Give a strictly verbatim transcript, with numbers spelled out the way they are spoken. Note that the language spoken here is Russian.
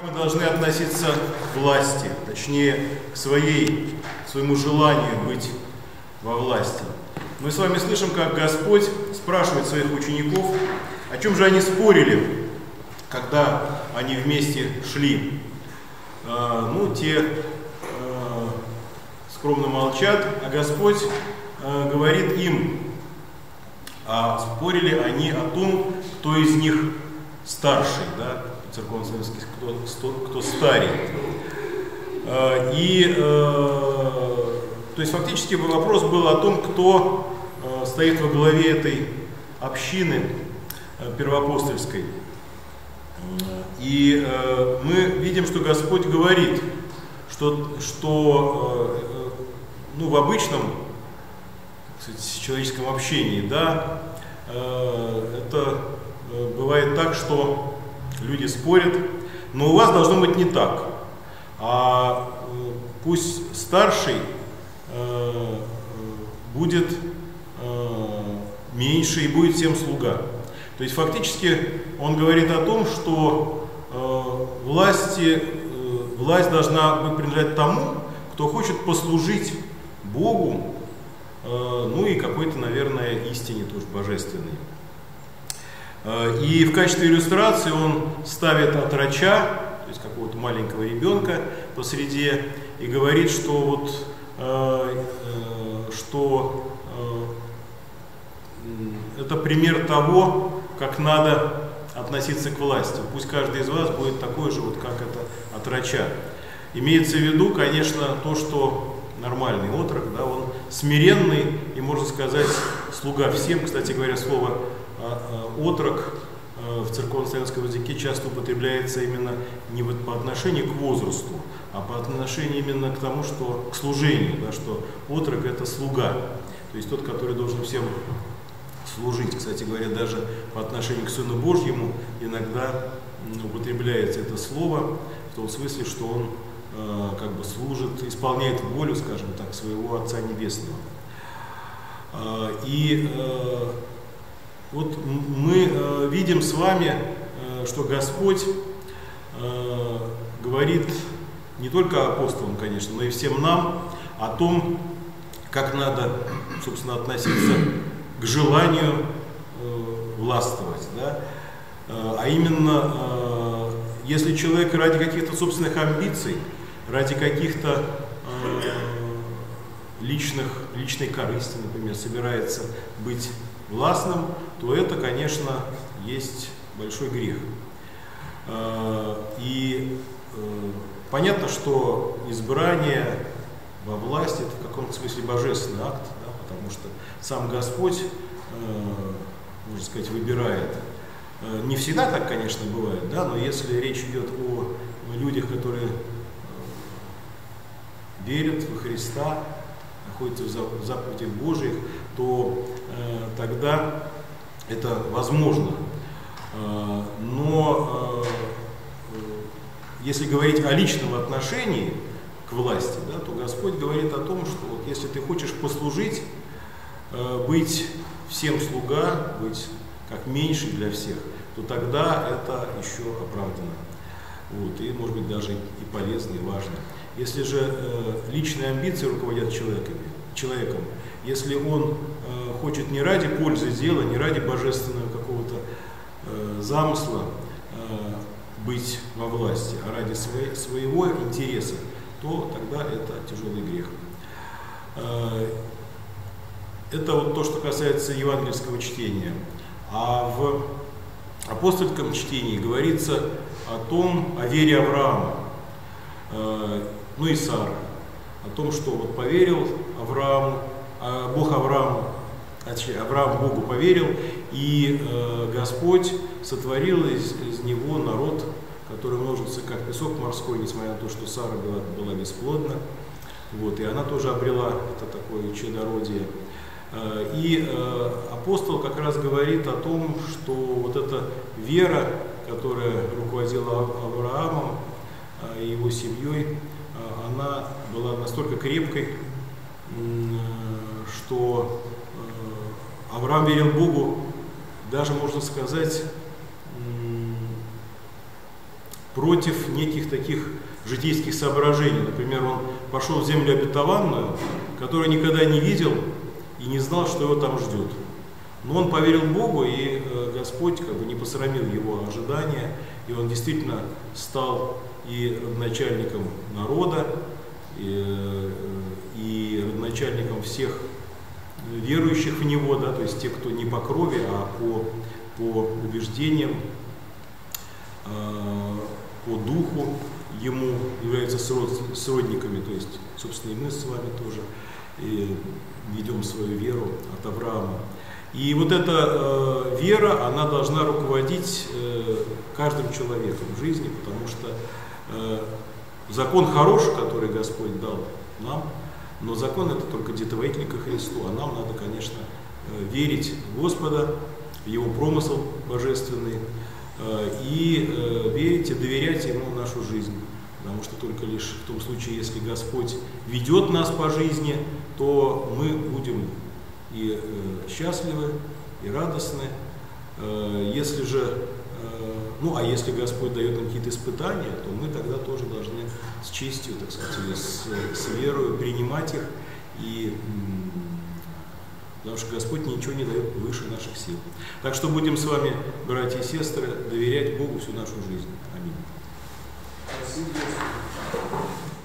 мы должны относиться к власти, точнее, к своей, к своему желанию быть во власти. Мы с вами слышим, как Господь спрашивает своих учеников, о чем же они спорили, когда они вместе шли. Э, ну, те э, скромно молчат, а Господь э, говорит им, а спорили они о том, кто из них старший, да, церковно-славянский, кто, кто старее. Э, и, э, то есть, фактически вопрос был о том, кто э, стоит во главе этой общины э, первоапостольской. И э, мы видим, что Господь говорит, что, что э, ну, в обычном, кстати, человеческом общении, да, э, это э, бывает так, что люди спорят, но у вас должно быть не так. А э, пусть старший э, будет э, меньше и будет всем слуга. То есть фактически он говорит о том, что э, власти, э, власть должна быть принадлежать тому, кто хочет послужить Богу, э, ну и какой-то, наверное, истине тоже божественной. Э, и в качестве иллюстрации он ставит отроча, то есть какого-то маленького ребенка посреди, и говорит, что вот э, э, что э, это пример того, как надо относиться к власти. Пусть каждый из вас будет такой же, вот как это отроча. Имеется в виду, конечно, то, что нормальный отрок, да, он смиренный и, можно сказать, слуга всем. Кстати говоря, слово отрок в церковно-славянском языке часто употребляется именно не вот по отношению к возрасту, а по отношению именно к тому, что к служению, да, что отрок — это слуга, то есть тот, который должен всем служить. Кстати говоря, даже по отношению к Сыну Божьему иногда употребляется это слово в том смысле, что он э, как бы служит, исполняет волю, скажем так, своего Отца Небесного. Э, и э, вот мы э, видим с вами, э, что Господь э, говорит не только апостолам, конечно, но и всем нам о том, как надо, собственно, относиться к желанию э, властвовать, да? э, а именно, э, если человек ради каких-то собственных амбиций, ради каких-то э, личных, личной корысти, например, собирается быть властным, то это, конечно, есть большой грех. Э, и э, понятно, что избрание во власти — это в каком-то смысле божественный акт, да, потому что сам Господь, э, можно сказать, выбирает. Э, не всегда так, конечно, бывает, да, но если речь идет о людях, которые э, верят во Христа, находятся в заповедях Божьих, то э, тогда это возможно. Э, но э, если говорить о личном отношении к власти, да, то Господь говорит о том, что вот если ты хочешь послужить, э, быть всем слуга, быть как меньший для всех, то тогда это еще оправдано. Вот, и, может быть, даже и полезно, и важно. Если же э, личные амбиции руководят человеком, человеком если он э, хочет не ради пользы дела, не ради божественного какого-то э, замысла э, быть во власти, а ради своей, своего интереса, то тогда это тяжелый грех. Это вот то, что касается евангельского чтения. А в апостольском чтении говорится о том, о вере Авраама, ну и Сары, о том, что вот поверил Авраам, Бог Аврааму, Авраам Богу поверил, и Господь сотворил из, из него народ, который множится как песок морской, несмотря на то, что Сара была, была бесплодна. Вот, и она тоже обрела это такое чадородие. И апостол как раз говорит о том, что вот эта вера, которая руководила Авраамом и его семьей, она была настолько крепкой, что Авраам верил Богу, даже, можно сказать, против неких таких житейских соображений. Например, он пошел в землю обетованную, которую никогда не видел и не знал, что его там ждет. Но он поверил Богу, и Господь как бы не посрамил его ожидания, и он действительно стал и родоначальником народа, и, и родоначальником всех верующих в него, да, то есть тех, кто не по крови, а по, по убеждениям, по духу ему являются сродниками, то есть, собственно, и мы с вами тоже и ведем свою веру от Авраама. И вот эта э, вера, она должна руководить э, каждым человеком в жизни, потому что э, закон хороший, который Господь дал нам, но закон это только детоводитель ко Христу, а нам надо, конечно, э, верить в Господа, в Его промысл божественный, э, и э, верить и доверять Ему нашу жизнь. Потому что только лишь в том случае, если Господь ведет нас по жизни, то мы будем и э, счастливы, и радостны. Э, если же, э, ну а если Господь дает нам какие-то испытания, то мы тогда тоже должны с честью, так сказать, или с, с верой принимать их, и, потому что Господь ничего не дает выше наших сил. Так что будем с вами, братья и сестры, доверять Богу всю нашу жизнь. Аминь.